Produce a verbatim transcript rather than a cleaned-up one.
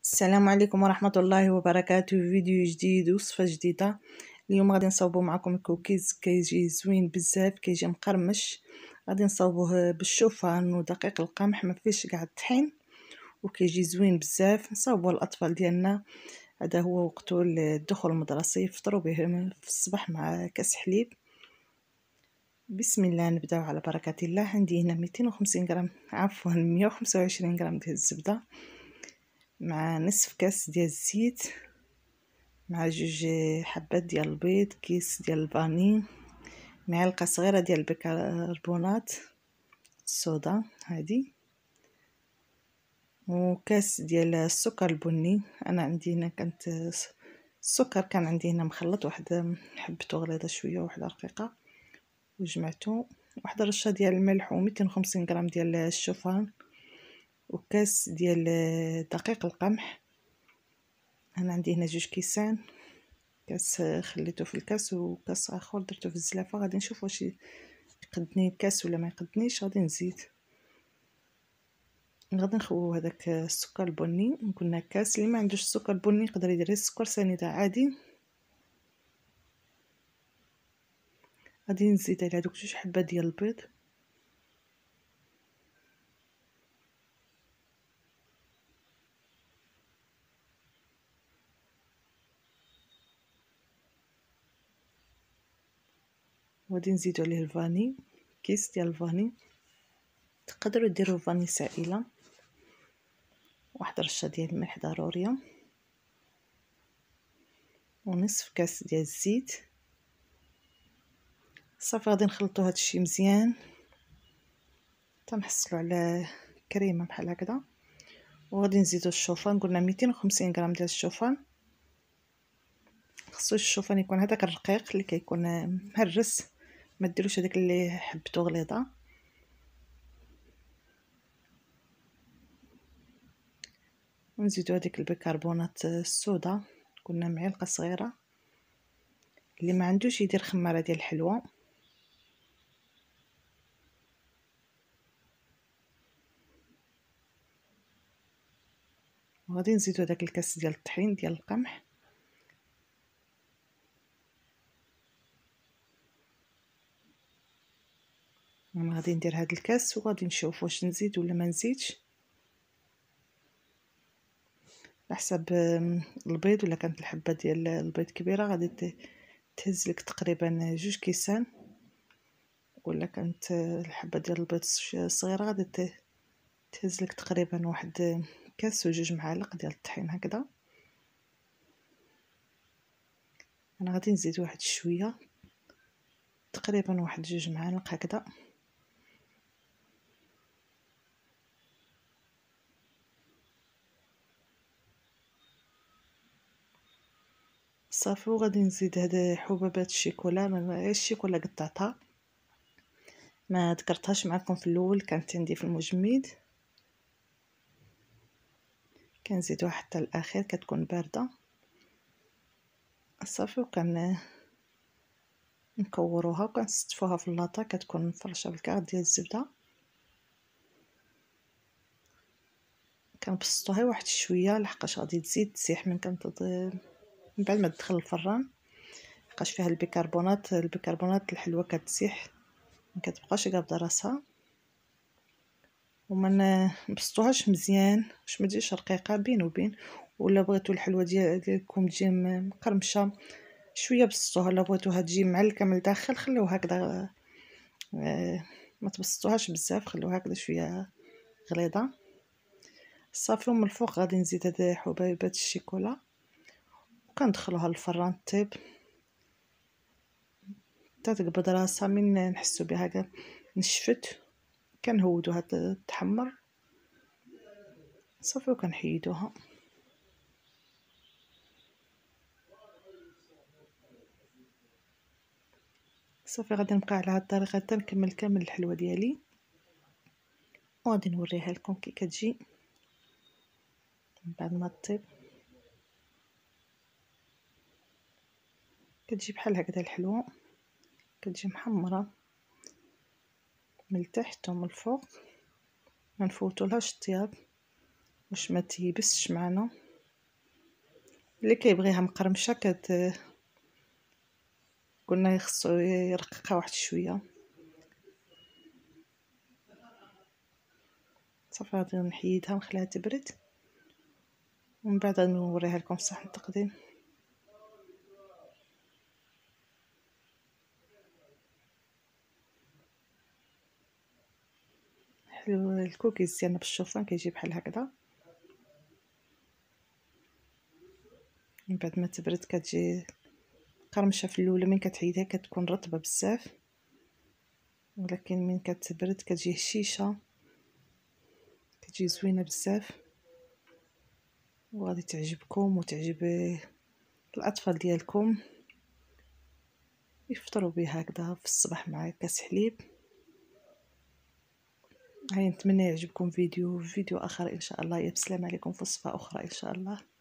السلام عليكم ورحمة الله وبركاته. فيديو جديد وصفة جديدة. اليوم غادي نصاوبو معكم الكوكيز، كيجي زوين بزاف، كيجي مقرمش. غادي نصاوبوه بالشوفان ودقيق القمح، ما فيش كاع الطحين، وكيجي زوين بزاف. نصاوبوه الاطفال ديالنا، هذا هو وقته الدخول المدرسي، يفطروا به في الصباح مع كاس حليب. بسم الله، نبداو على بركة الله. عندي هنا مئتين وخمسين غرام، عفوا مئة وخمسة وعشرين غرام ديال الزبده، مع نصف كاس ديال الزيت، مع جوج حبات ديال البيض، كيس ديال الفاني، معلقه صغيره ديال البيكربونات الصودا هادي، وكاس ديال السكر البني. انا عندي هنا كانت السكر كان عندي هنا مخلط، واحد حبته غليظه شويه وواحده رقيقه، وجمعته. واحد رشه ديال الملح، ومئتين وخمسين غرام ديال الشوفان، وكاس ديال دقيق القمح. انا عندي هنا جوج كيسان، كاس خليته في الكاس وكاس اخر درته في الزلافه. غادي نشوف واش يقدني الكاس ولا ما يقدنيش، غادي نزيد. غادي نخويو هذاك السكر البني، قلنا كاس. اللي ما عندوش السكر البني يقدر يدير السكر سنيده عادي. غادي نزيد على هذوك جوج حبات ديال البيض، وغادي نزيدو عليه الفاني، كيس ديال الفاني. تقدروا ديروا فاني سائله، واحد رشه ديال الملح ضروريه، ونصف كاس ديال الزيت. صافي غادي نخلطوا هذا الشيء مزيان تنحصلوا على كريمه بحال هكذا. وغادي نزيدوا الشوفان، قلنا مئتين وخمسين غرام ديال الشوفان. خصو الشوفان يكون هذاك الرقيق اللي كيكون مهرس، ما ديروش هذاك اللي حبته غليظه. ونزيدوا هذيك البيكربونات الصودا، قلنا معلقه صغيره. اللي ما عندوش يدير خماره ديال الحلوى. وغادي نزيدوا هذاك الكاس ديال الطحين ديال القمح. انا غادي ندير هذا الكاس، وغادي نشوف واش نزيد ولا ما نزيدش على حسب البيض. ولا كانت الحبه ديال البيض كبيره غادي تهز لك تقريبا جوج كيسان، ولا كانت الحبه ديال البيض صغيره غادي تهز لك تقريبا واحد كاس وجوج معالق ديال الطحين هكذا. انا غادي نزيد واحد شويه، تقريبا واحد جوج معالق هكذا. صافي. وغادي نزيد هاد حبوبات الشيكولا، غير الشيكولا قطعتها، ما ذكرتهاش معكم في الاول، كانت عندي في المجمد. كنزيدوها حتى الاخير كتكون بارده. صافي. وكان نكوروها وكنستفوها في اللاطه، كتكون مفرشه بالكاع ديال الزبده. كنبسطوها واحد شويه لحقاش غادي تزيد تسيح من كنتض من بعد ما تدخل الفران، لحقاش فيها البيكربونات. البيكربونات الحلوه كتسيح، ما كتبقاش قابضه راسها. وما نبسطوهاش مزيان باش ما تجيش رقيقه بين وبين. ولا بغيتو الحلوه ديالكم تجي مقرمشه شويه بسطوها، ولا بغيتوها تجي معلكه من الداخل خليوها هكذا. ما تبسطوهاش بزاف، خلوها هكذا شويه غليظه. صافي. ومن الفوق غادي نزيد هاد حبيبات الشيكولا، وكندخلوها للفران طيب حتى تقبض راسها. من نحسو بها هكا نشفت كنهودوها تحمر. صافي. وكنحيدوها. صافي. غادي نبقى على هاد الطريقه حتى نكمل كامل الحلوه ديالي، وغادي نوريها لكم كي كتجي من بعد ما طيب. كتجي بحال هكذا الحلوه، كتجي محمره من التحت ومن الفوق. ما نفوتولهاش الطياب باش ما تيبسش معنا. اللي كيبغيها مقرمشه كت قلنا يخصو يرققها واحد شويه. صافي غادي نحيدها ونخليها تبرد ومن بعد نوريها لكم في صحن التقديم. حلو الكوكيز ديالنا بالشوفان كيجي بحال هكذا. من بعد ما تبرد كتجي قرمشه في الاولى، من كتحيدها كتكون رطبه بزاف، ولكن من كتبرد كتجي هشيشه، كتجي زوينه بزاف وغادي تعجبكم وتعجب الاطفال ديالكم يفطروا بها هكذا في الصباح مع كاس حليب. هاي نتمنى يعجبكم فيديو فيديو اخر ان شاء الله. يا بسلام عليكم في وصفه اخرى ان شاء الله.